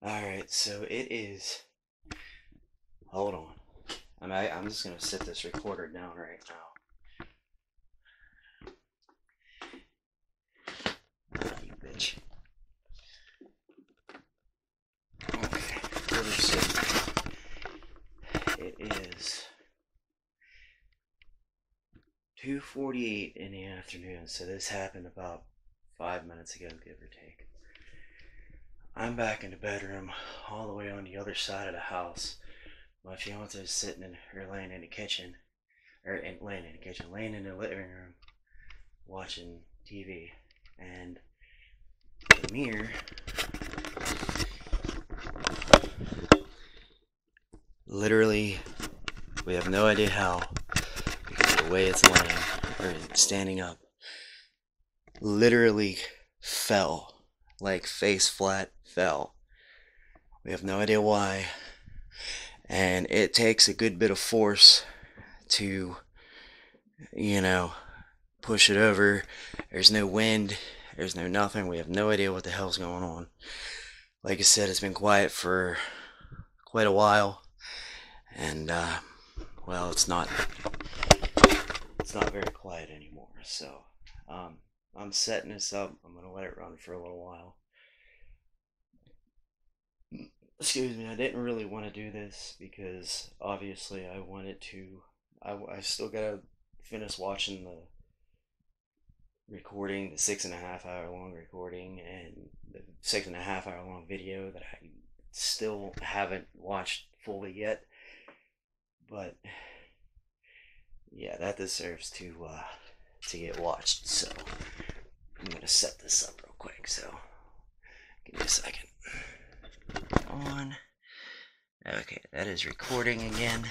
Alright, so it is. Hold on. I'm just gonna set this recorder down right now. You bitch. Okay, let me see. It is 2:48 in the afternoon, so this happened about 5 minutes ago, give or take. I'm back in the bedroom, all the way on the other side of the house. My fiance is sitting in, or laying in the kitchen, laying in the living room, watching TV, and the mirror literally, we have no idea how, because of the way it's laying, or standing up, literally fell, like face flat fell. We have no idea why, and it takes a good bit of force to, you know, push it over. There's no wind, there's no nothing. We have no idea what the hell's going on. Like I said, it's been quiet for quite a while, and well, it's not very quiet anymore. So, um, I'm setting this up. I'm gonna let it run for a little while. Excuse me. I didn't really want to do this because obviously I wanted to. I still gotta finish watching the recording, the 6.5 hour long recording, and the 6.5 hour long video that I still haven't watched fully yet. But yeah, that deserves to get watched. So I'm gonna set this up real quick. So give me a second. On. Okay, that is recording again.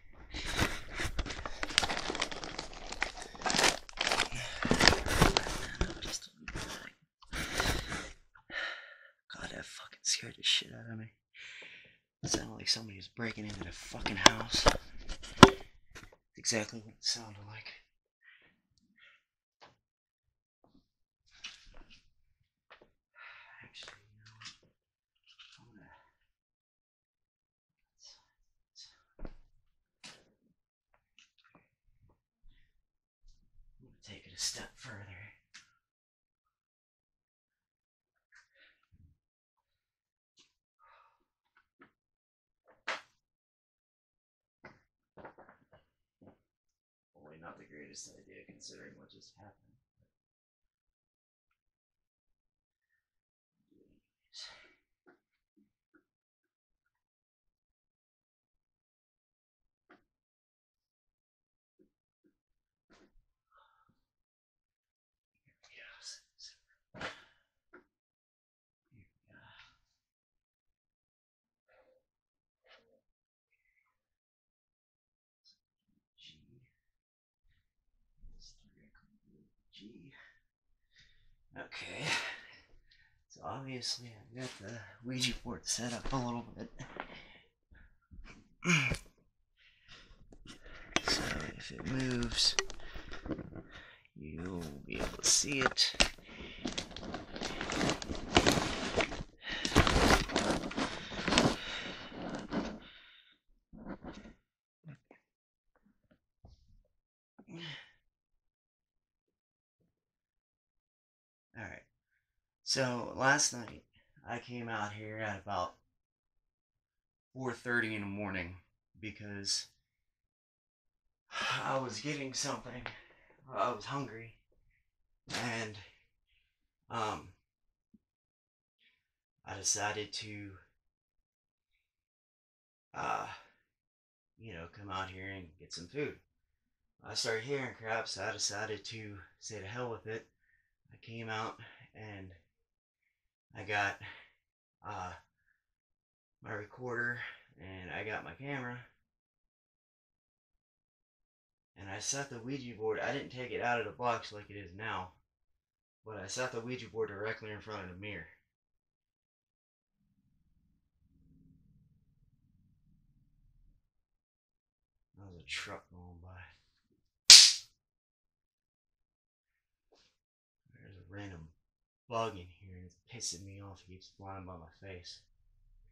God, that fucking scared the shit out of me. It sounded like somebody was breaking into the fucking house. That's exactly what it sounded like. Actually, you know what? I'm gonna take it a step further. Probably not the greatest idea considering what just happened. Yes. G. G. Okay. So obviously I've got the Ouija board set up a little bit. So if it moves, you'll be able to see it. Alright. So last night I came out here at about 4:30 in the morning because I was getting something. I was hungry, and um, I decided to uh, come out here and get some food. I started hearing crap, so I decided to say to hell with it. I came out and I got uh, my recorder and I got my camera and I set the Ouija board. I didn't take it out of the box like it is now, but I set the Ouija board directly in front of the mirror. There was a truck going by. There's a random bug in here and it's pissing me off. It keeps flying by my face.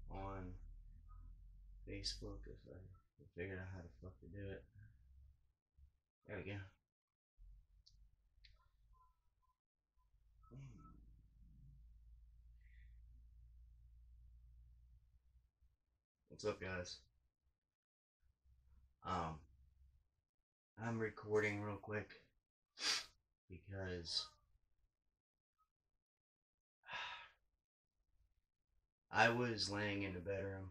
on Facebook if I figured out how to fuck to do it. There we go. What's up, guys? Um, I'm recording real quick because I was laying in the bedroom.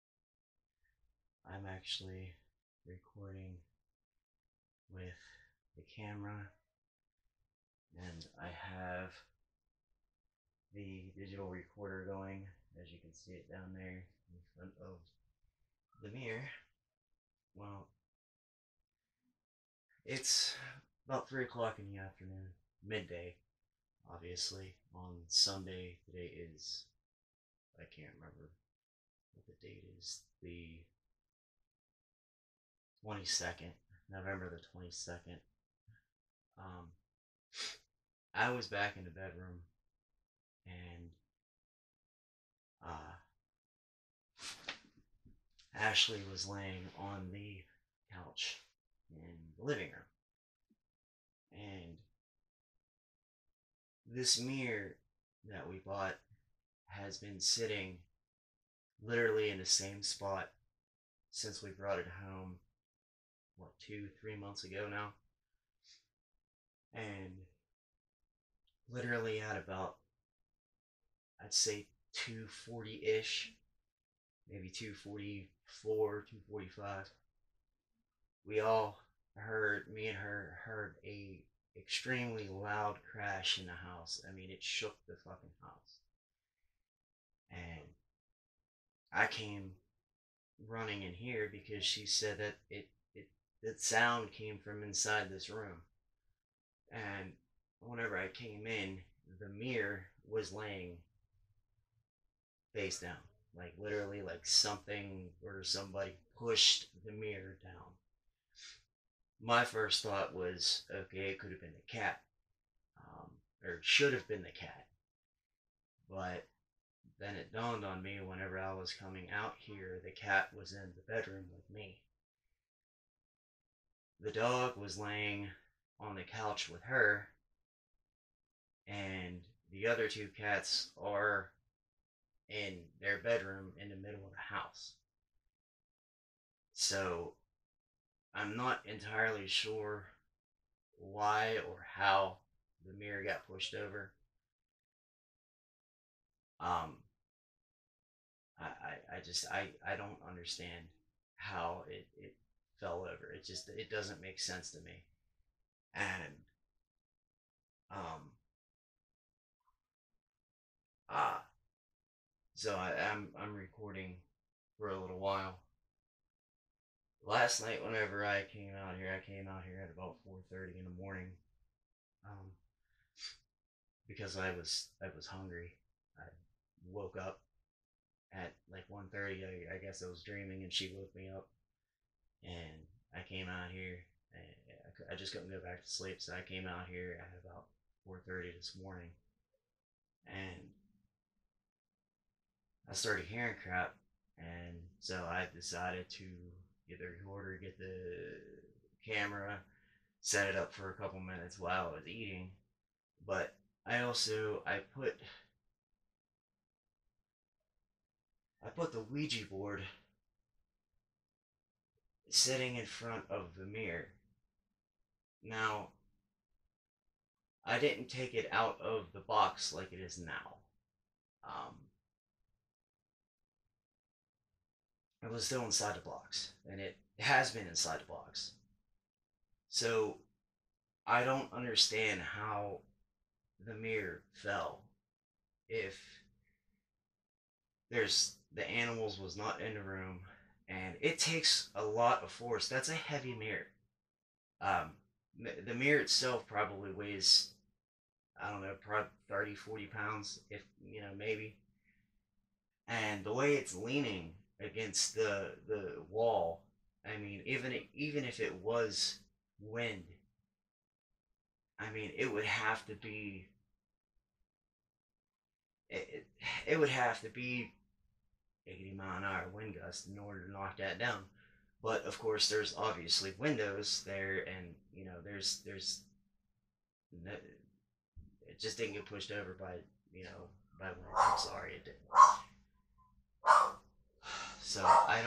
I'm actually recording with the camera, and I have the digital recorder going, as you can see it down there in front of the mirror. Well, it's about 3 o'clock in the afternoon, midday, obviously, on Sunday. Today is, I can't remember what the date is, the 22nd, November the 22nd. I was back in the bedroom, and Ashley was laying on the couch in the living room. And this mirror that we bought has been sitting literally in the same spot since we brought it home, what, 2-3 months ago now? And literally at about, I'd say 2:40-ish, maybe 2:44, 2:45, we all heard, me and her heard a extremely loud crash in the house. I mean, it shook the fucking house. And I came running in here because she said that the sound came from inside this room. And whenever I came in, the mirror was laying face down. Like literally like something or somebody pushed the mirror down. My first thought was, okay, it could have been the cat. Or it should have been the cat. But then it dawned on me whenever I was coming out here, the cat was in the bedroom with me. The dog was laying on the couch with her, and the other 2 cats are in their bedroom in the middle of the house. So I'm not entirely sure why or how the mirror got pushed over. I don't understand how it fell over. It doesn't make sense to me. And so I'm recording for a little while. Last night, whenever I came out here at about 4:30 in the morning, because I was hungry. I woke up at like 1:30. I guess I was dreaming, and she woke me up, and I came out here. And I just couldn't go back to sleep, so I came out here at about 4:30 this morning, and I started hearing crap, and so I decided to get the recorder, get the camera, set it up for a couple minutes while I was eating. But I put the Ouija board sitting in front of the mirror. Now, I didn't take it out of the box like it is now. It was still inside the box, and it has been inside the box. So, I don't understand how the mirror fell if the animals was not in the room, and it takes a lot of force. That's a heavy mirror. The mirror itself probably weighs, I don't know, probably 30-40 pounds, if maybe. And the way it's leaning against the wall, I mean, even if it was wind, I mean, it would have to be it would have to be 80-mile-an-hour wind gust in order to knock that down. But of course, there's obviously windows there, and there's it just didn't get pushed over by by wind. I'm sorry, it didn't. So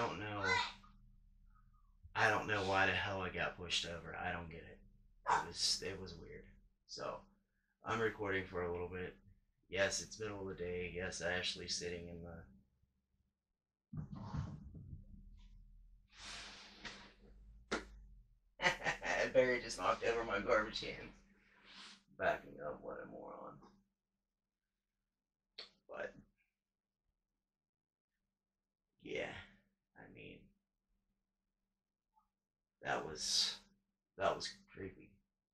I don't know why the hell it got pushed over. I don't get it. It was weird. So I'm recording for a little bit. Yes, it's middle of the day. Yes, Ashley's sitting in the. Barry just knocked over my garbage can. Backing up, what a moron. But yeah, I mean that was that was creepy.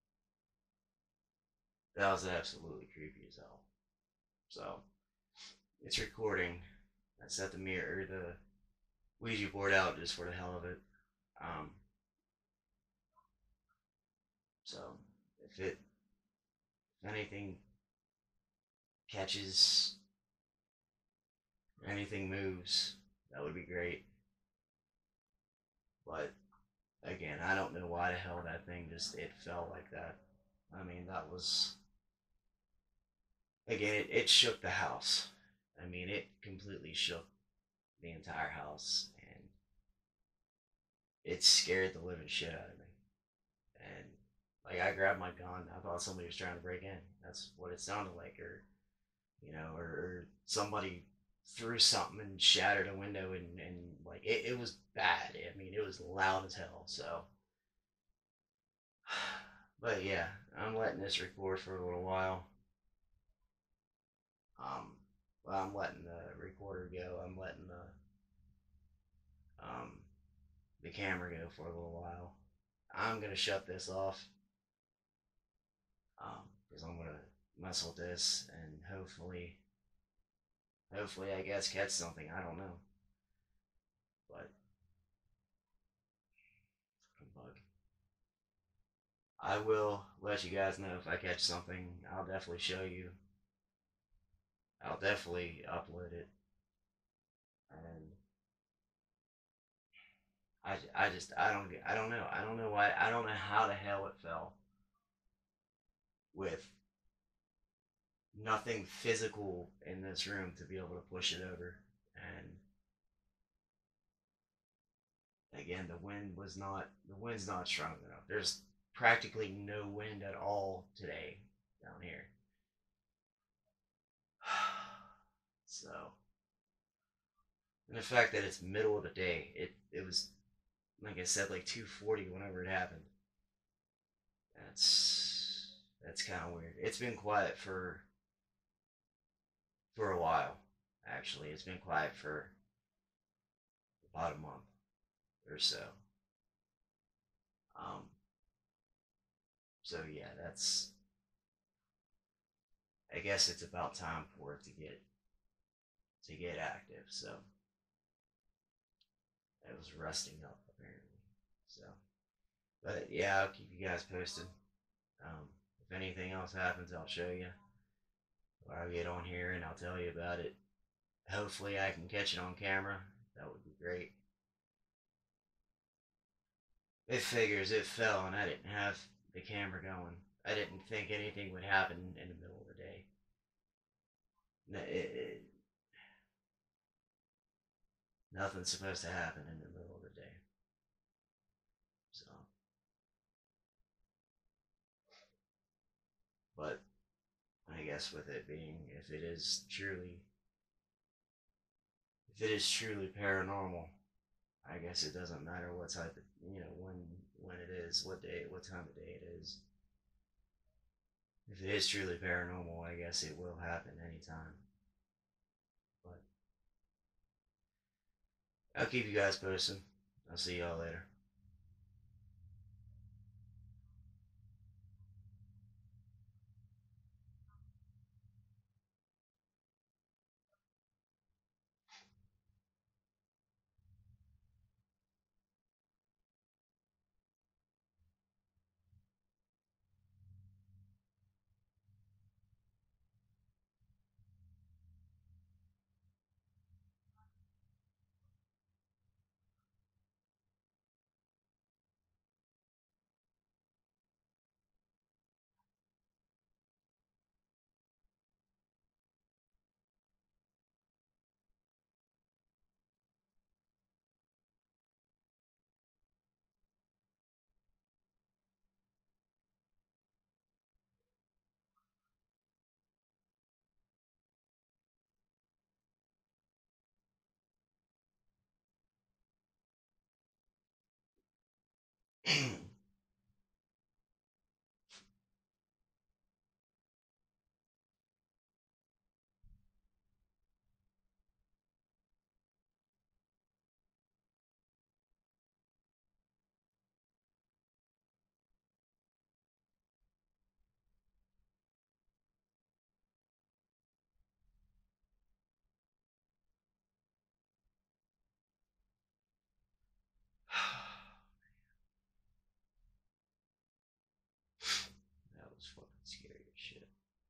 That was absolutely creepy as hell. So it's recording. I set the mirror, the Ouija board out just for the hell of it. Um, so if anything catches, anything moves, that would be great. But again, I don't know why the hell that thing just it fell like that. I mean, that was again, it shook the house. I mean, it completely shook the entire house, and it scared the living shit out of me. And like, I grabbed my gun. I thought somebody was trying to break in. That's what it sounded like, or somebody threw something and shattered a window, and like it was bad. I mean, it was loud as hell. So, but yeah, I'm letting this record for a little while. Um, well, I'm letting the recorder go. I'm letting um the camera go for a little while. I'm gonna shut this off because I'm gonna mess with this and hopefully I guess catch something. I don't know, but bug. I will let you guys know if I catch something. I'll definitely show you. I'll definitely upload it, and I don't know. I don't know why. I don't know how the hell it fell with nothing physical in this room to be able to push it over. And again, the wind's not strong enough. There's practically no wind at all today down here. So, and the fact that it's middle of the day, it was like I said, like 2:40 whenever it happened. That's kind of weird. It's been quiet for a while. Actually, it's been quiet for about a month or so. Um, so yeah, that's. I guess it's about time for it to get active. So it was resting up apparently. So, but yeah, I'll keep you guys posted. If anything else happens, I'll show you, or I'll get on here and I'll tell you about it. Hopefully, I can catch it on camera. That would be great. It figures it fell and I didn't have the camera going. I didn't think anything would happen in the middle of the day. Nothing's supposed to happen in the middle of the day. So, but I guess with it being, if it is truly paranormal, I guess it doesn't matter what type of, when it is, what day, what time of day it is. If it is truly paranormal, I guess it will happen anytime. But I'll keep you guys posted. I'll see y'all later. That was fucking scary as shit.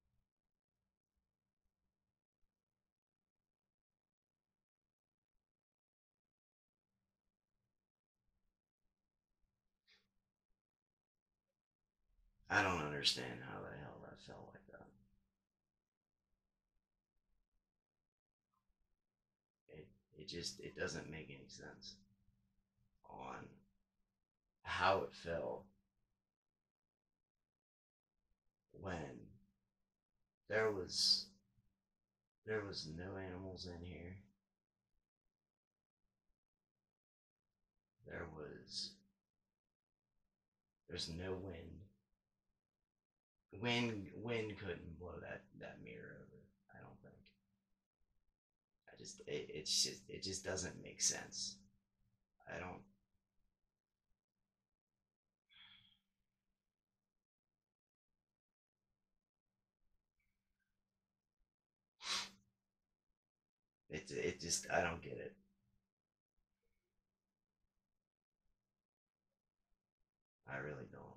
I don't understand how the hell that felt like that. It it doesn't make any sense on how it fell when there was there was no animals in here. There was there's no wind. Wind couldn't blow that mirror over. I don't think. It just doesn't make sense. I don't. It just I don't get it. I really don't.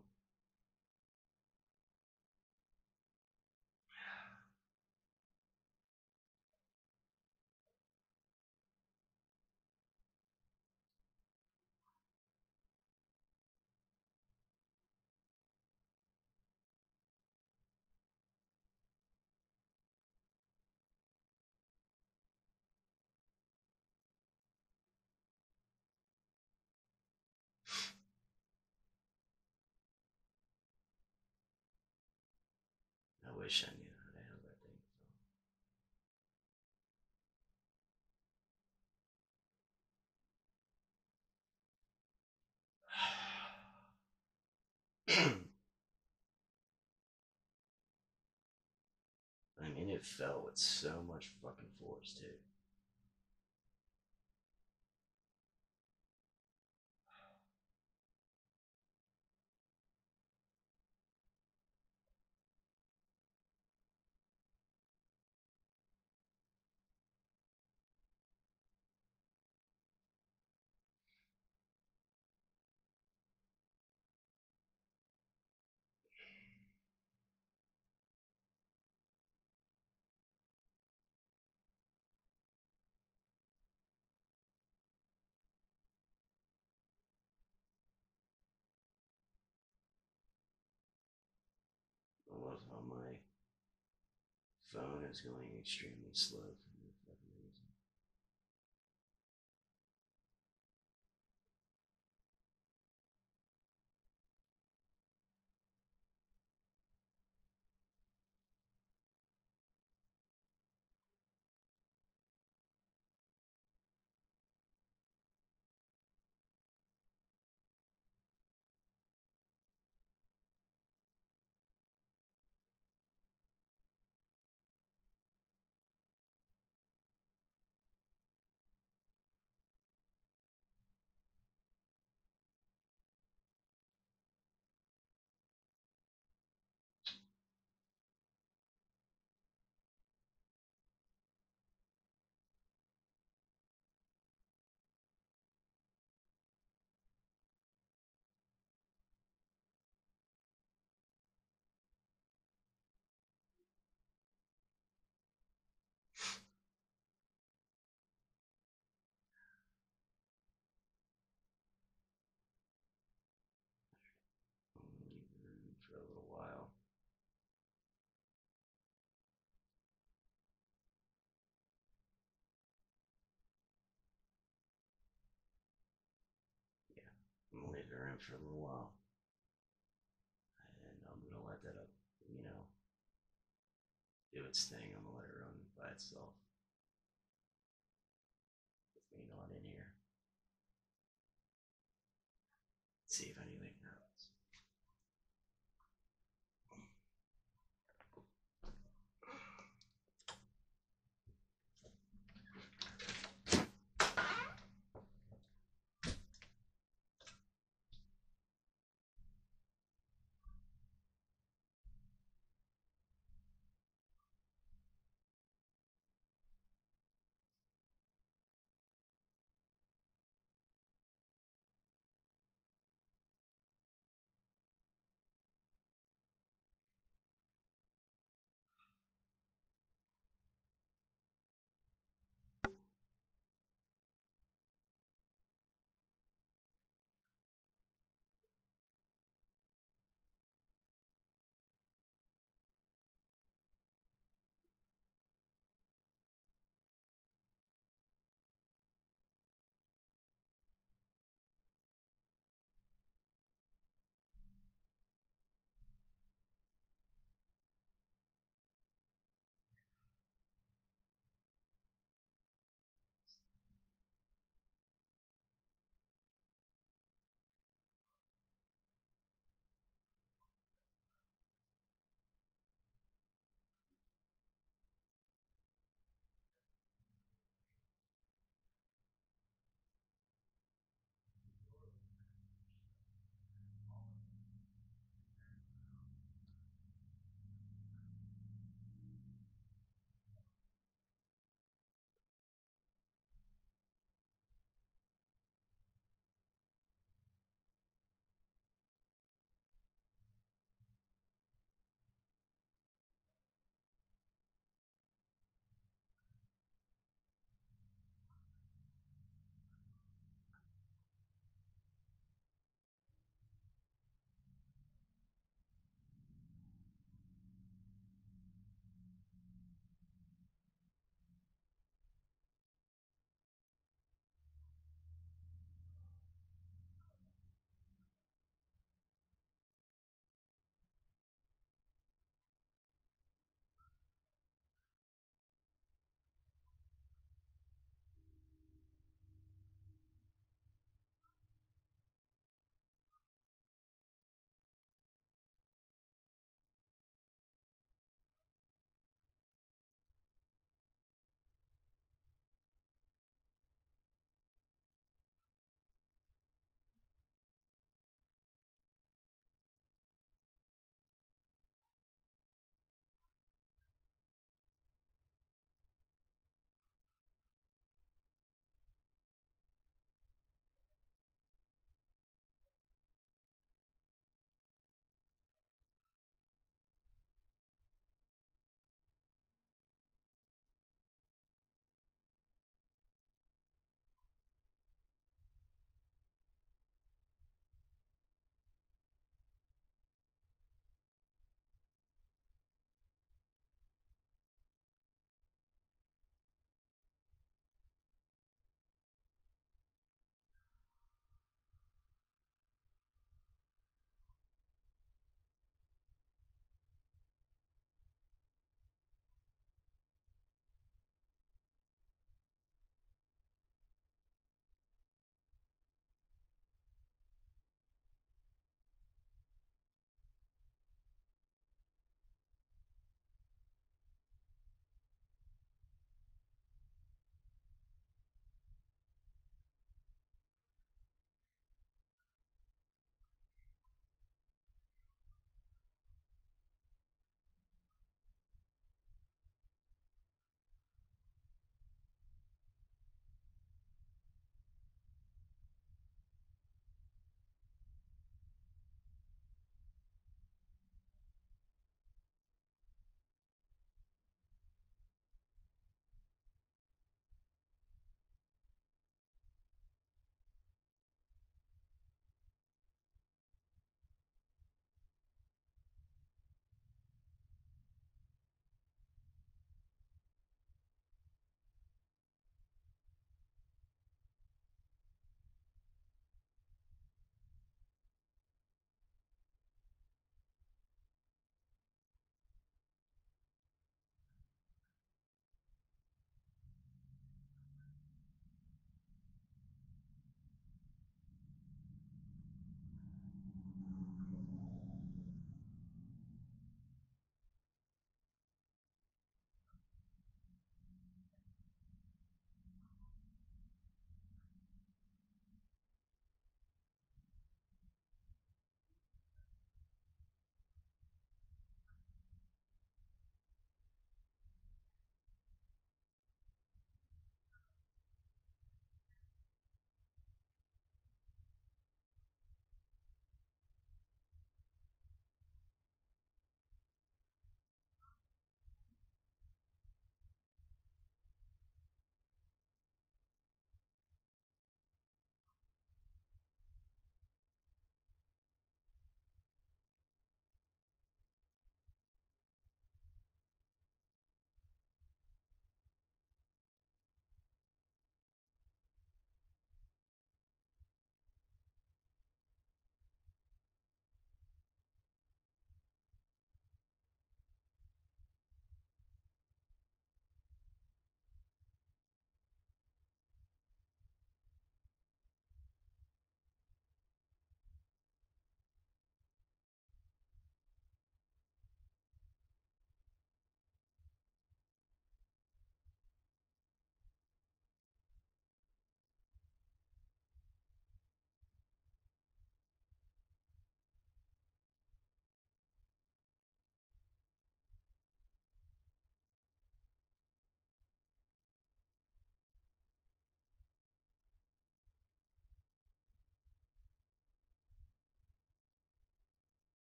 I wish I knew how to hell that thing fell. I mean, it fell with so much fucking force too. I love how my phone is going extremely slow for no fucking reason. I'm gonna leave the room for a little while. Yeah, I'm gonna leave the room for a little while, and I'm gonna let that up. You know, do its thing. I'm gonna let it run by itself with me not in here. See if anything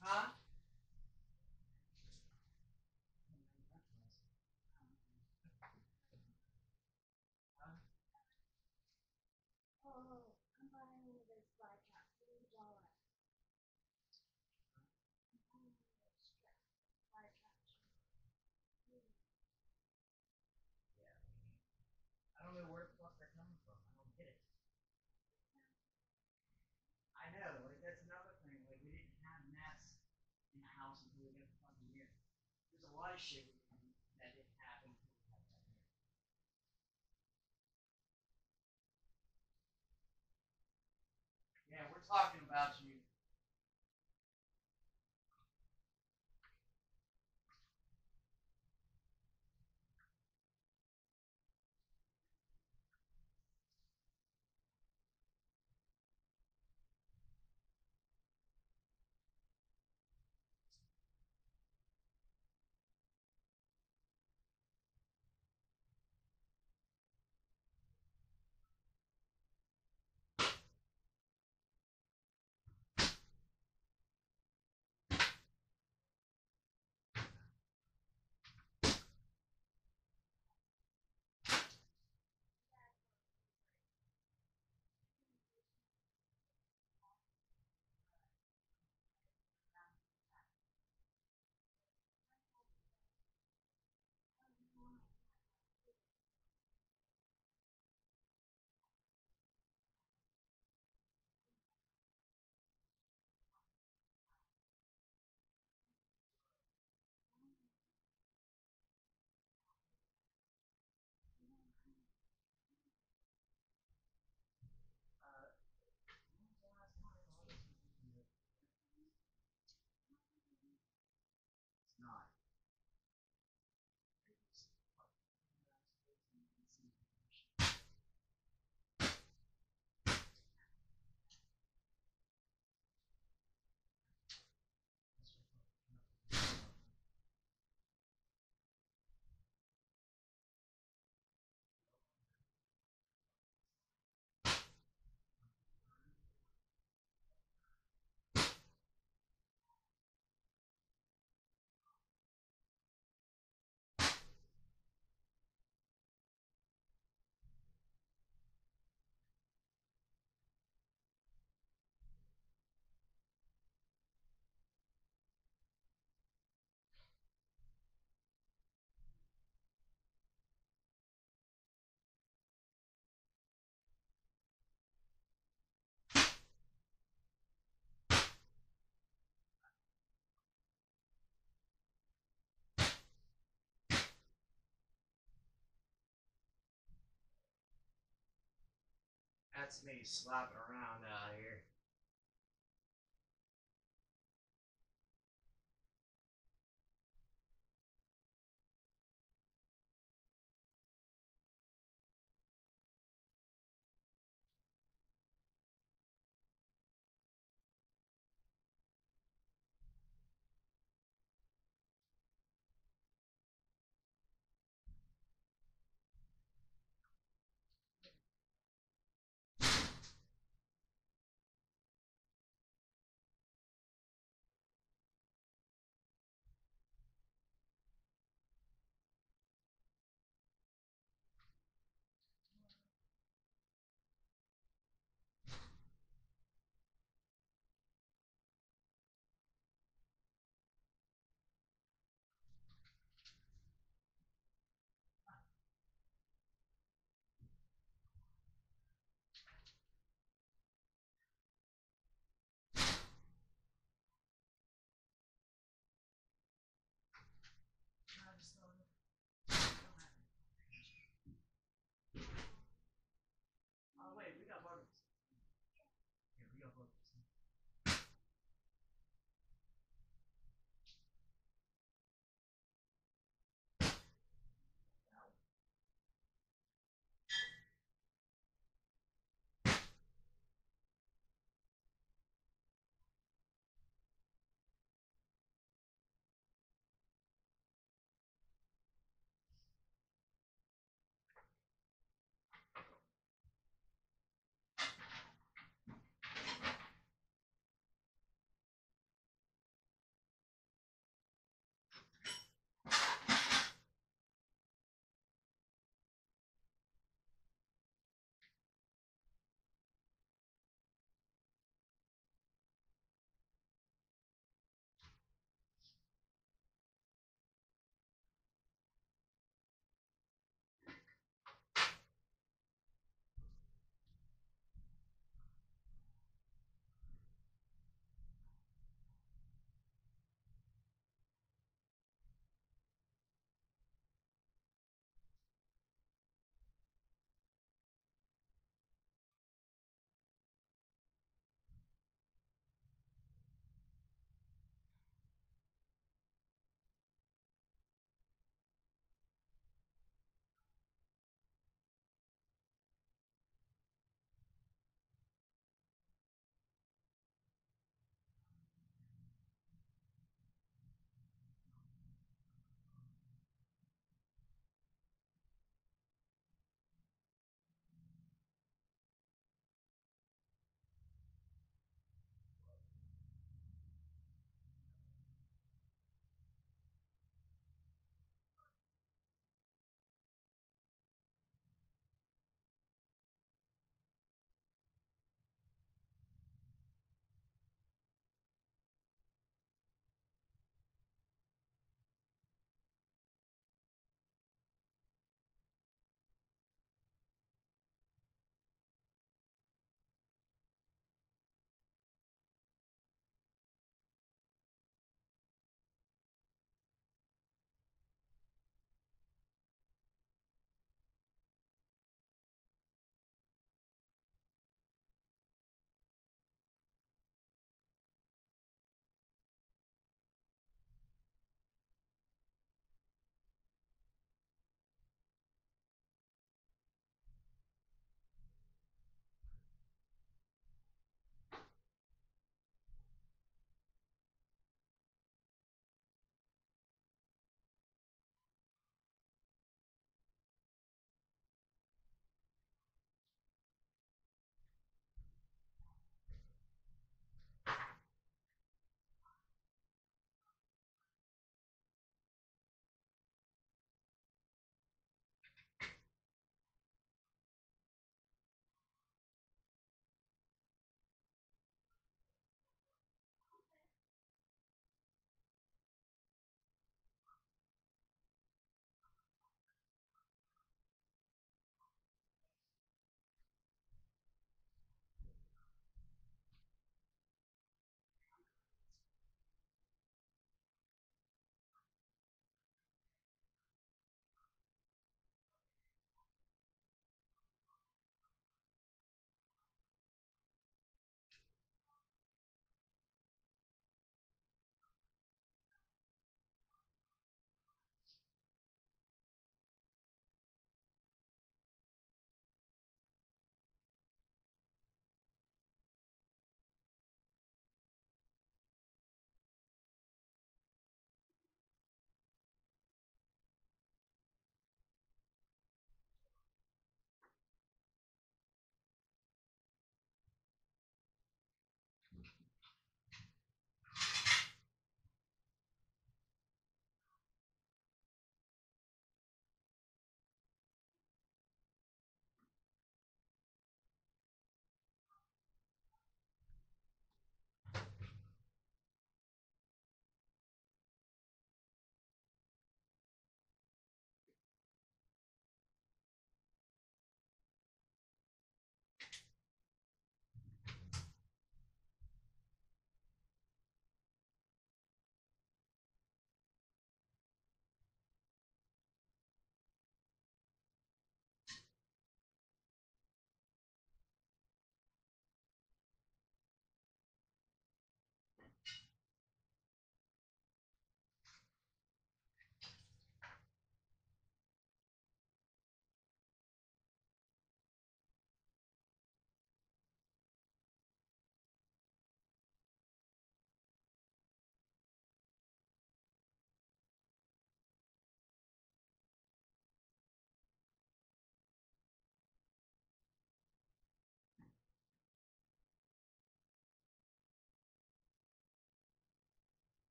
Huh? I don't know where the fuck they're coming from. I don't get it. I know, like that's another thing. Like we didn't have gnats in the house until we got the fucking year. There's a lot of shit that didn't happen until we got that year. Yeah, we're talking about you. It's not. That's me slapping around out here.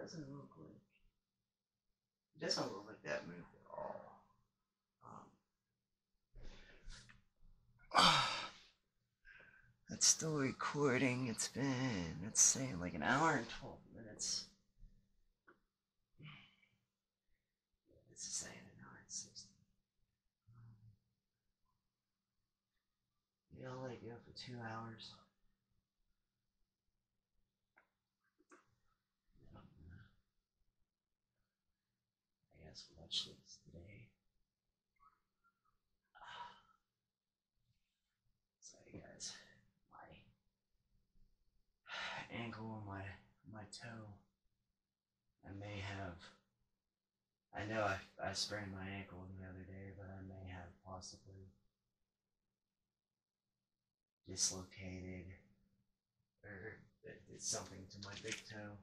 It doesn't look like that moved at all. It's still recording. It's saying like an hour and 12 minutes. It's saying an hour and 60. Maybe I'll let it go for 2 hours. I guess watch this today. Sorry guys, my ankle and my toe. I know I sprained my ankle the other day, but I may have possibly dislocated or did something to my big toe.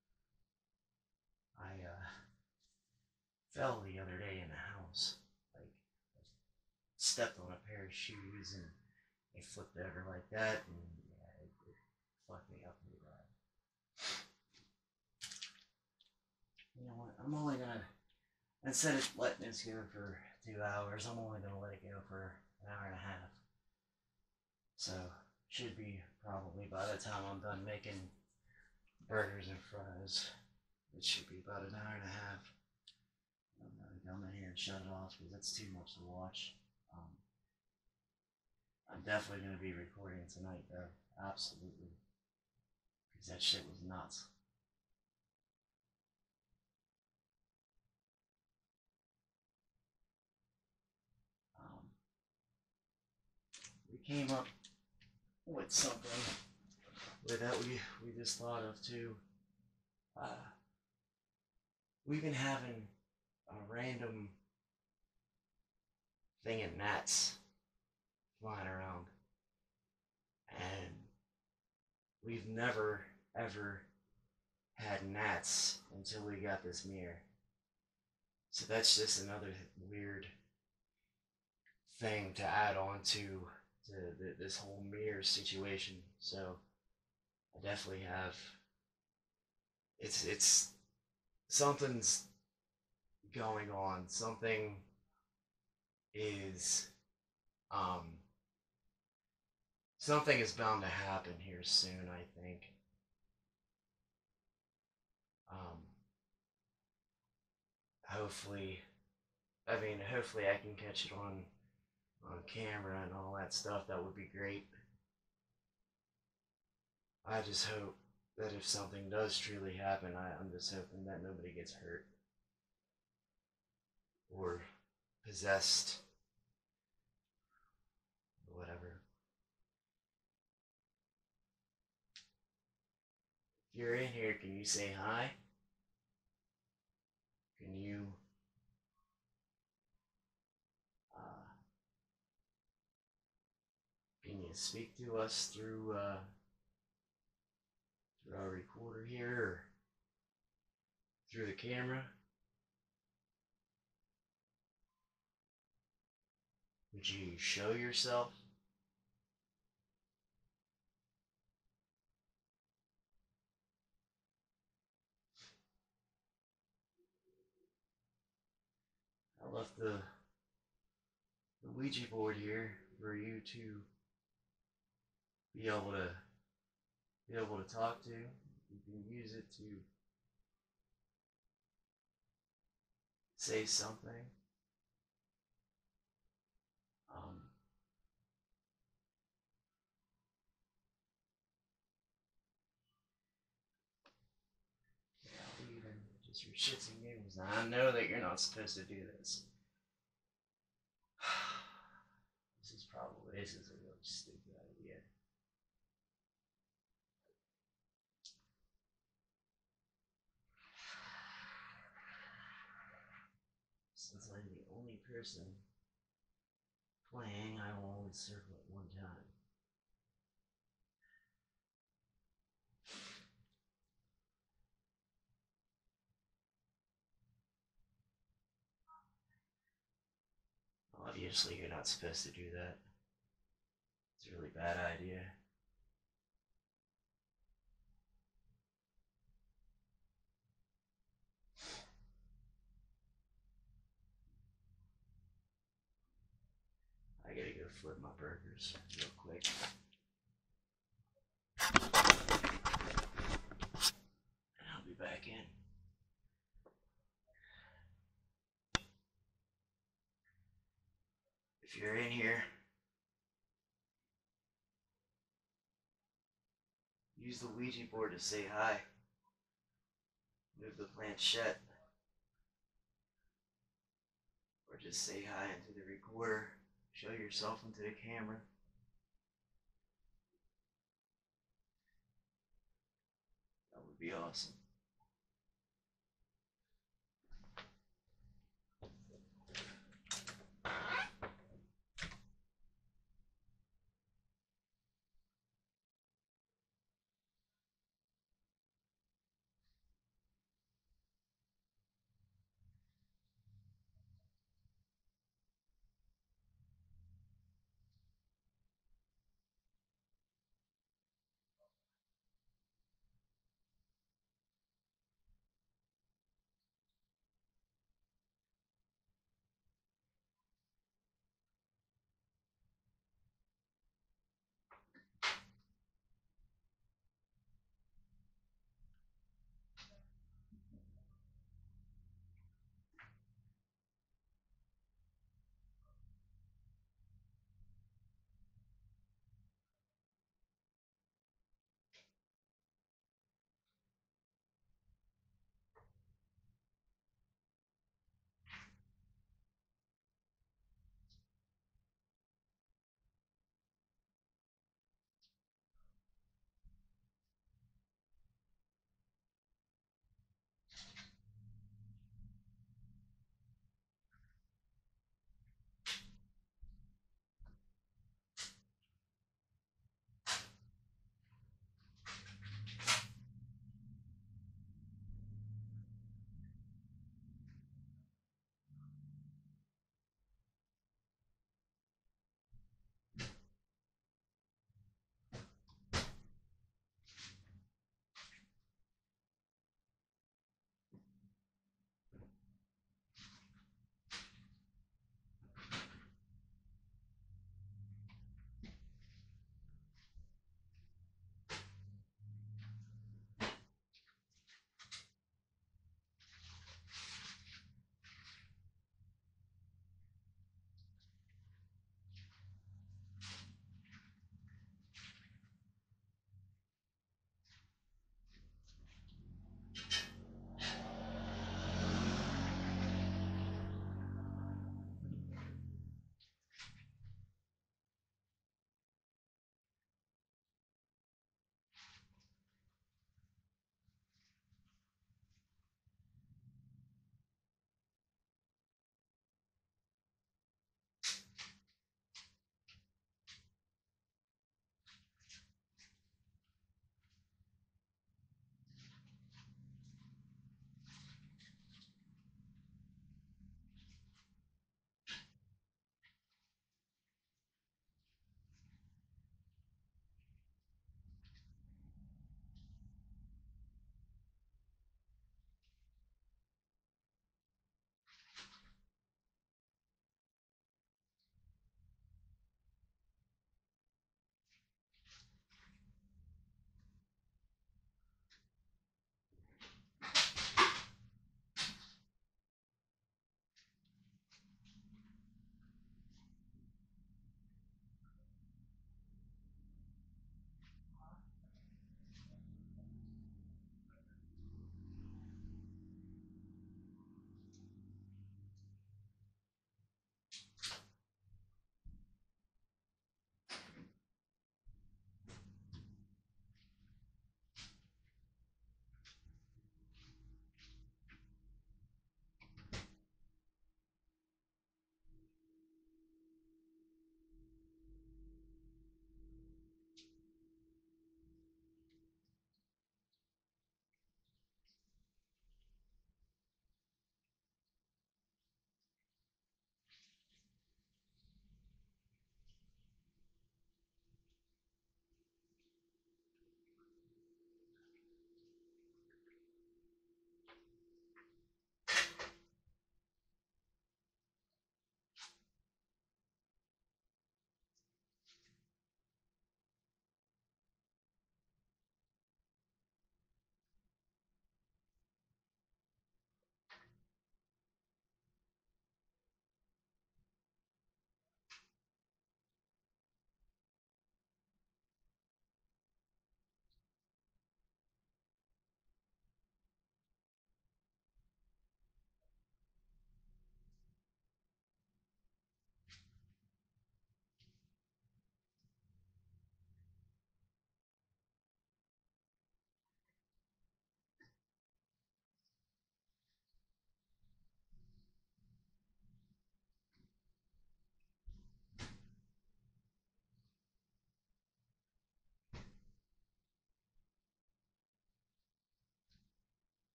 I fell the other day in the house. Like, I stepped on a pair of shoes and they flipped over like that, and yeah, it fucked me up pretty bad. You know what? I'm only gonna, instead of letting this go for 2 hours, I'm only gonna let it go for an hour and a half. So, should be probably by the time I'm done making burgers and fries, it should be about an hour and a half. I'm gonna come in here and shut it off because that's too much to watch. I'm definitely gonna be recording tonight though, absolutely, because that shit was nuts. We came up with something that we just thought of too. We've been having a random thing of gnats flying around, and we've never ever had gnats until we got this mirror. So that's just another weird thing to add on to this whole mirror situation. So I definitely have. It's something's going on. Something is something is bound to happen here soon, I think. Hopefully, hopefully I can catch it on camera and all that stuff. That would be great. I just hope that if something does truly happen, I'm just hoping that nobody gets hurt or possessed or whatever. If you're in here, can you say hi? Can you speak to us through our recorder here or through the camera? Would you show yourself? I left the Ouija board here for you to be able to talk to. You can use it to say something. Even just for shits and giggles. Now I know that you're not supposed to do this. This is a really stupid idea. Since I'm the only person playing, I will only circle it one time. Obviously, you're not supposed to do that. It's a really bad idea. to flip my burgers real quick. And I'll be back in. If you're in here, use the Ouija board to say hi. Move the planchette. Or just say hi into the recorder. Show yourself into the camera. That would be awesome.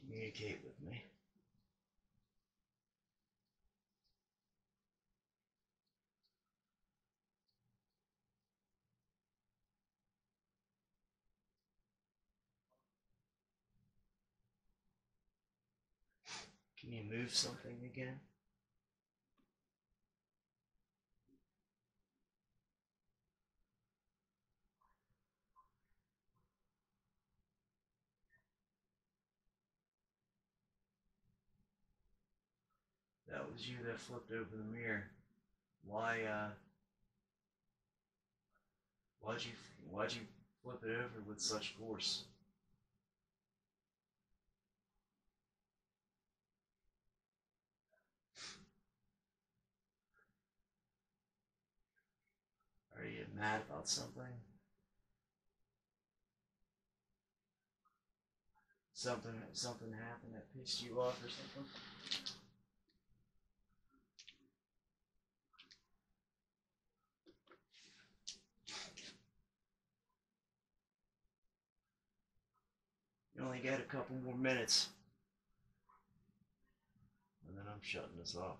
communicate with me. Can you move something again? That was you that flipped over the mirror. Why, why'd you, why'd you flip it over with such force? Are you mad about something? Something happened that pissed you off or something? You only got a couple more minutes. And then I'm shutting this off.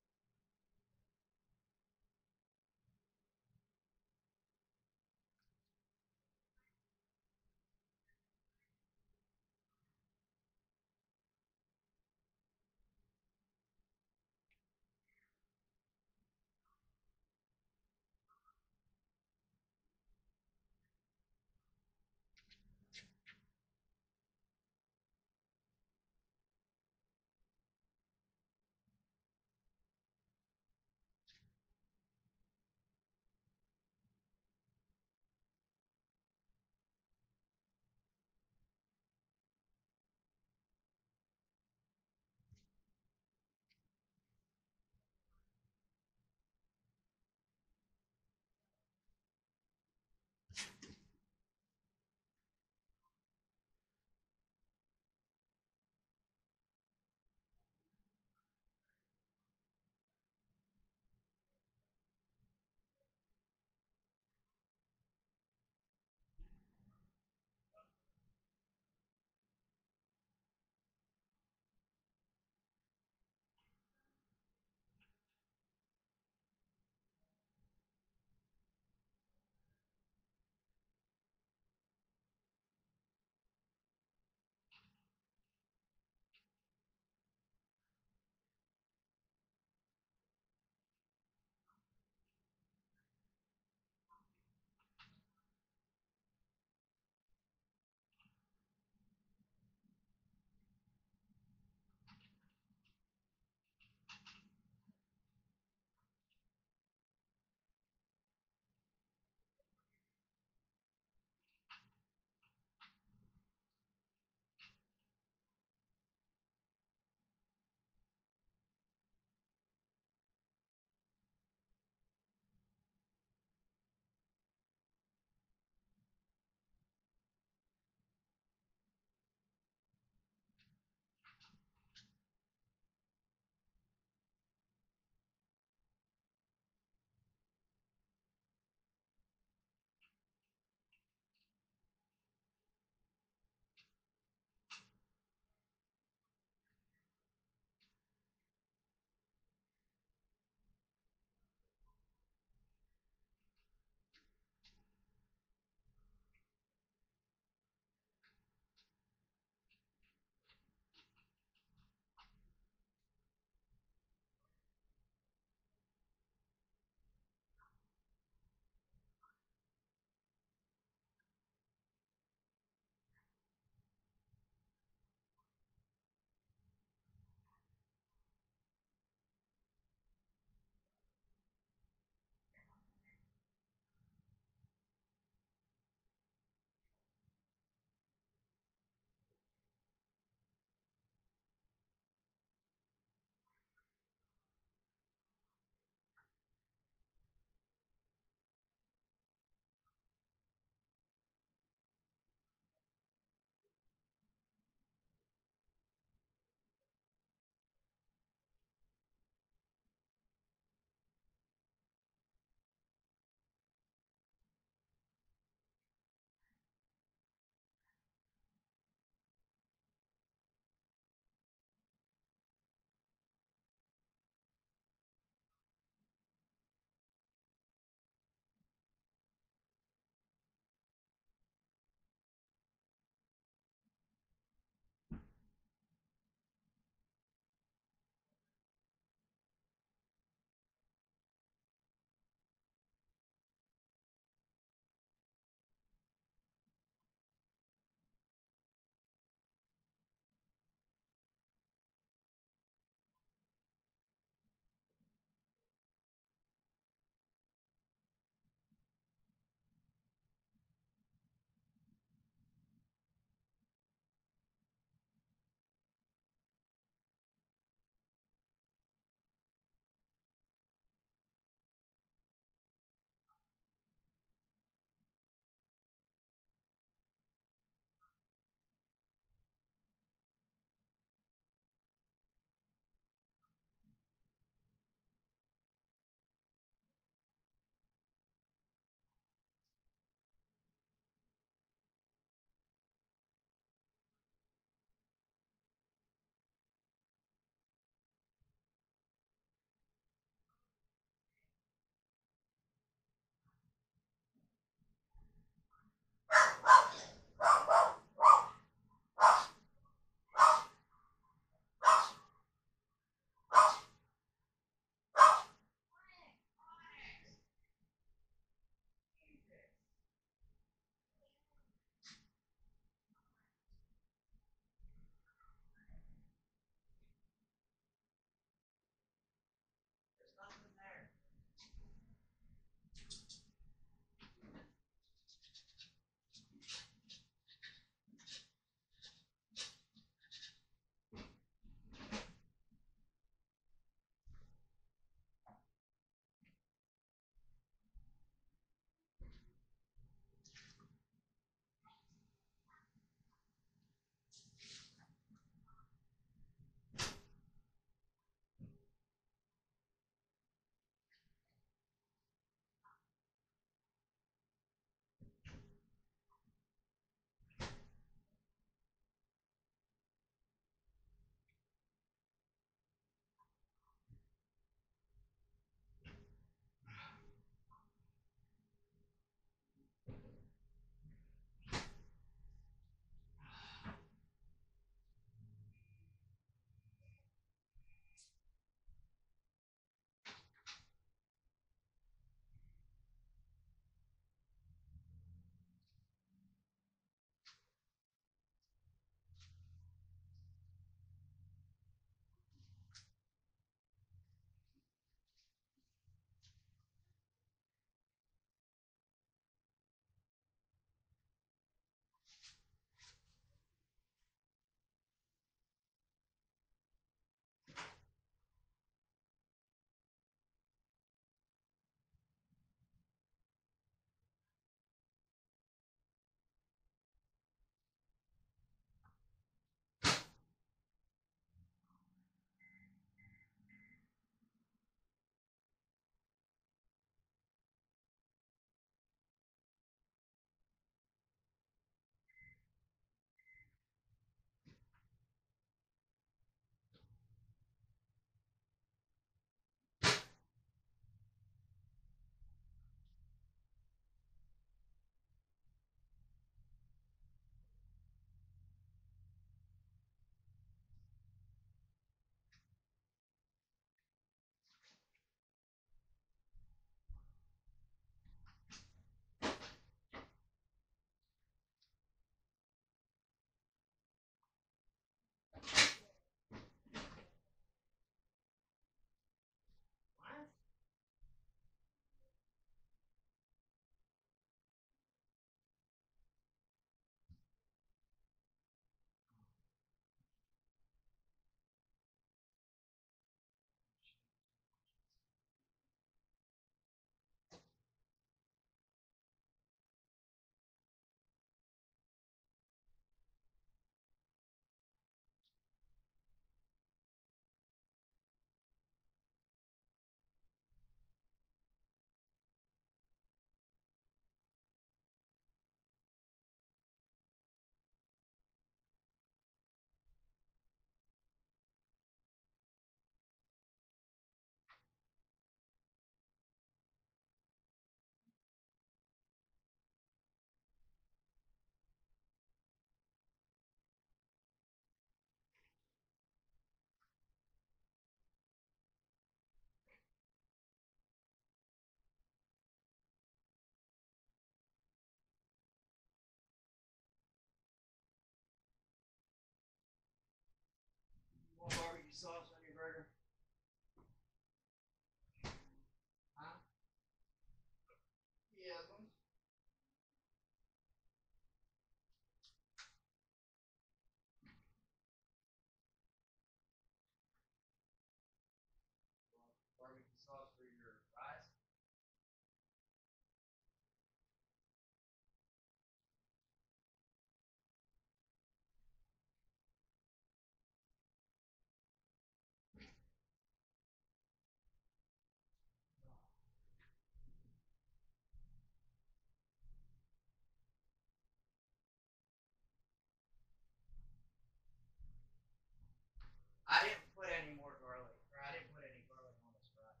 I didn't put any more garlic, or I didn't put any garlic on this fries.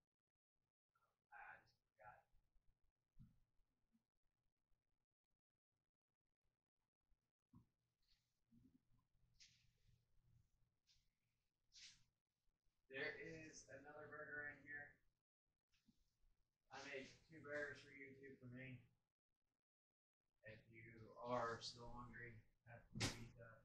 I just forgot. There is another burger in here. I made 2 burgers for you, 2 for me. If you are still hungry after you eat that.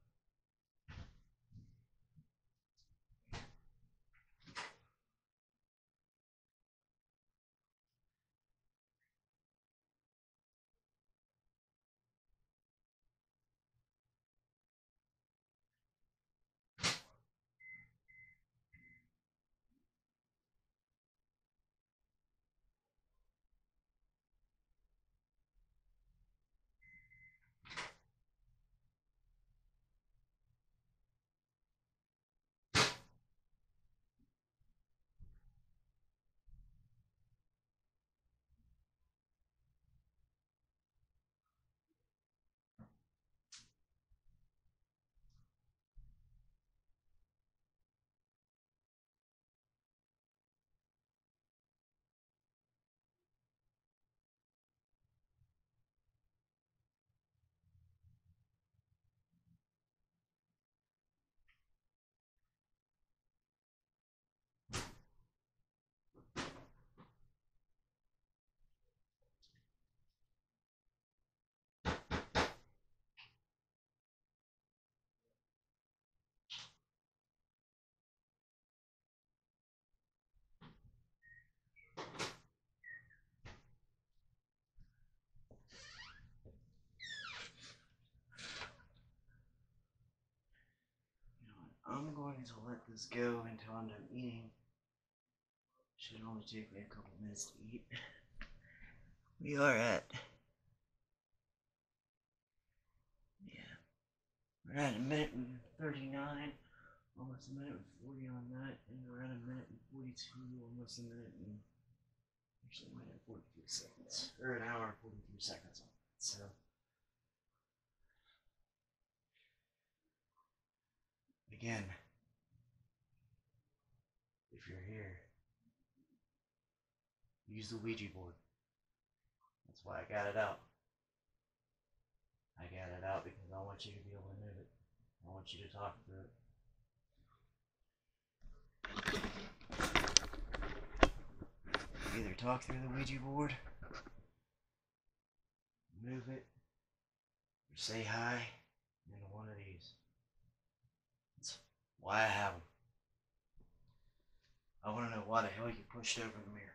You know what? I'm going to let this go until I'm done eating. Should only take me a couple minutes to eat. We are at, yeah, we're at 1:39, almost 1:40 on that, and we're at 1:42, almost a minute and actually 1:43 seconds, or an hour and 43 seconds on that. So again, if you're here, use the Ouija board. That's why I got it out. I got it out because I want you to be able to move it. I want you to talk through it. Either talk through the Ouija board, move it, or say hi into one of these. That's why I have them. I want to know why the hell you pushed over the mirror.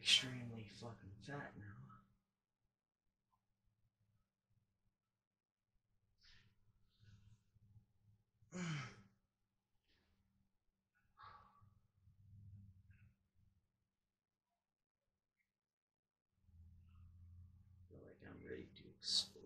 extremely fucking fat now. I feel like I'm ready to explode.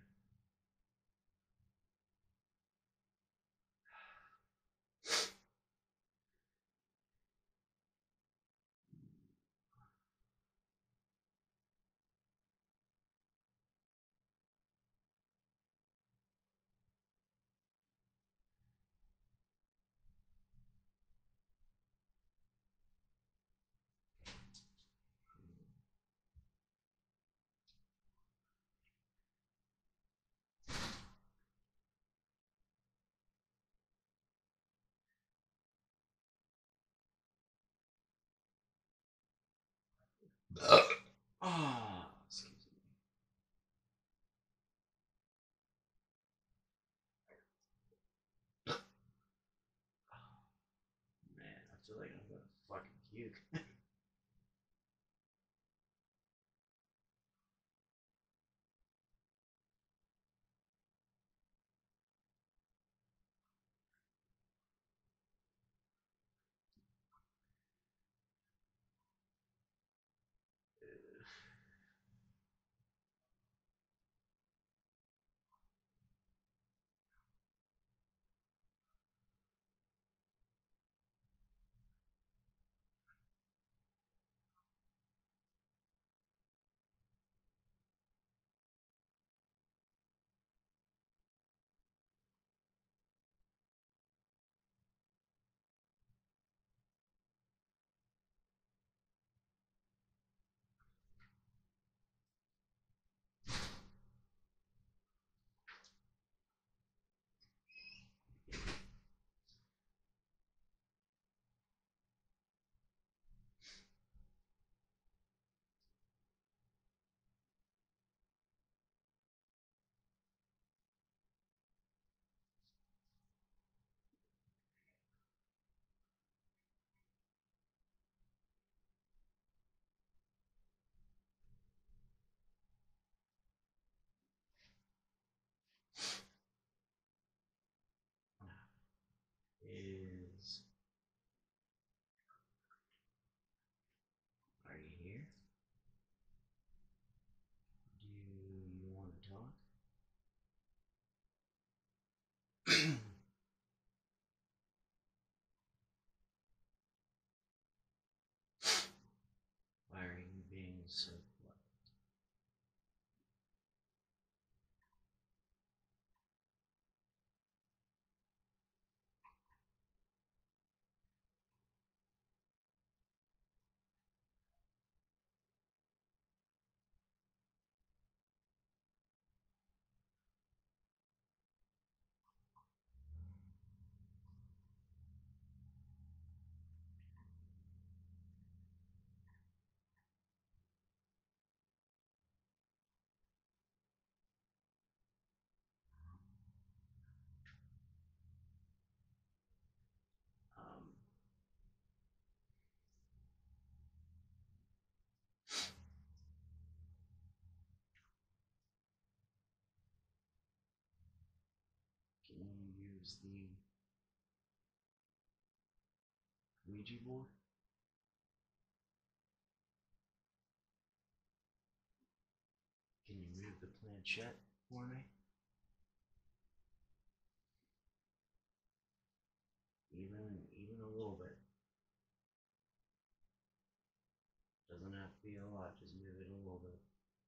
Oh, excuse me. Man, I feel like I'm gonna fucking puke. Is Are you here? Do you want to talk? Why are you being so quiet? Um, can you use the Ouija board? Can you move the planchette for me? Even a little bit. Doesn't have to be a lot, just move it a little bit.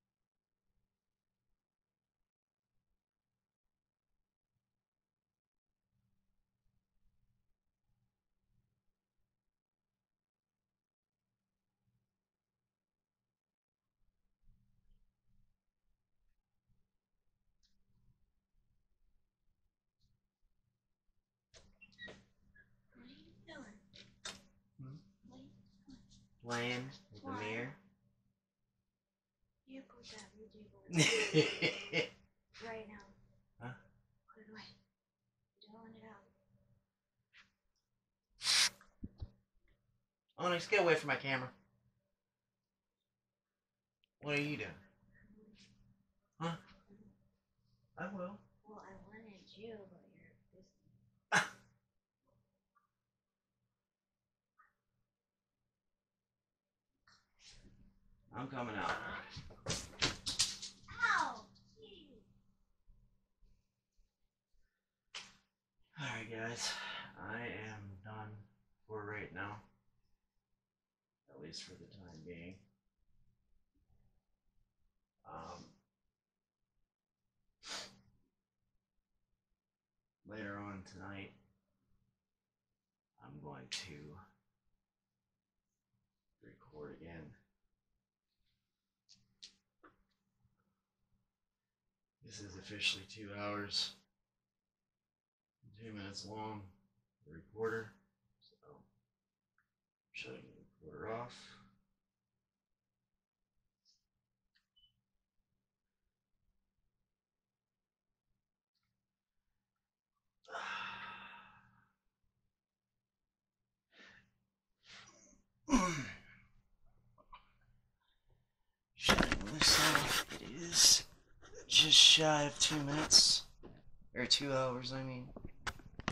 What are you doing? Hmm? What are you doing? Playing with the Why? mirror. You put that Ouija board Huh? right now. Put it away. You don't want it out. Onyx, get away from my camera. What are you doing? Huh? I will. Well, I wanted you, but you're busy. I'm coming out. Ow! Alright, guys. I am done for right now. At least for the time being. Later on tonight, I'm going to record again. This is officially 2 hours, 2 minutes long, the recorder. So, I'm shutting the recorder off. Shutting this off. It is just shy of 2 minutes. Or 2 hours, I mean.